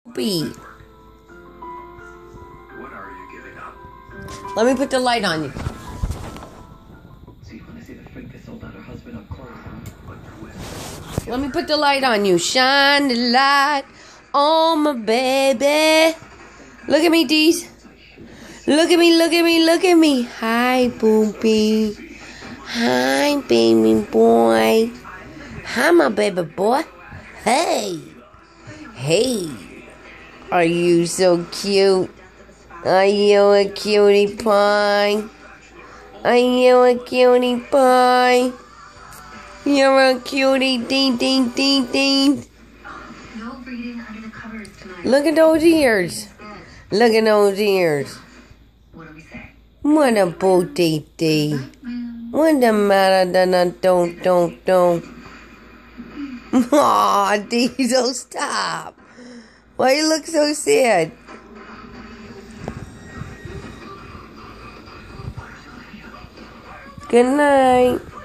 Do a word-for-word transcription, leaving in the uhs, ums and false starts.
Be. What are you giving up? Let me put the light on you. So you want to see the freak that sold out her husband up close, huh? Let me put the light on you. Shine the light on my baby. Look at me, Deez. Look at me, look at me, look at me. Hi, Boopy. Hi, baby boy. Hi, my baby boy. Hey. Hey. Are you so cute? Are you a cutie pie? Are you a cutie pie? You're a cutie, ding, ding, ding, ding. No breathing under the covers tonight. Look at those ears. Look at those ears. What do we say? What a booty dee. What the matter? Don't, don't, don't, don't. Aw, Diesel, stop. Why you look so sad? Good night.